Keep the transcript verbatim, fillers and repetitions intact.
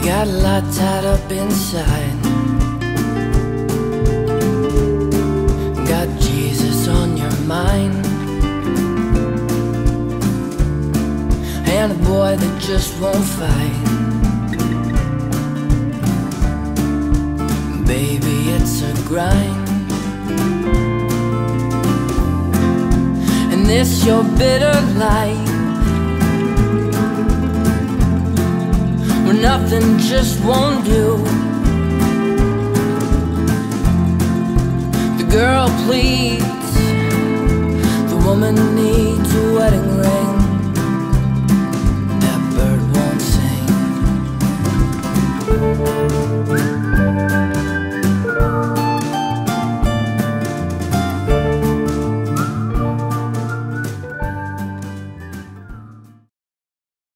got a lot tied up inside. Got Jesus on your mind, and a boy that just won't fight. Baby, it's a grind. And this your bitter life, where nothing just won't do. The girl pleads, the woman needs a wedding ring.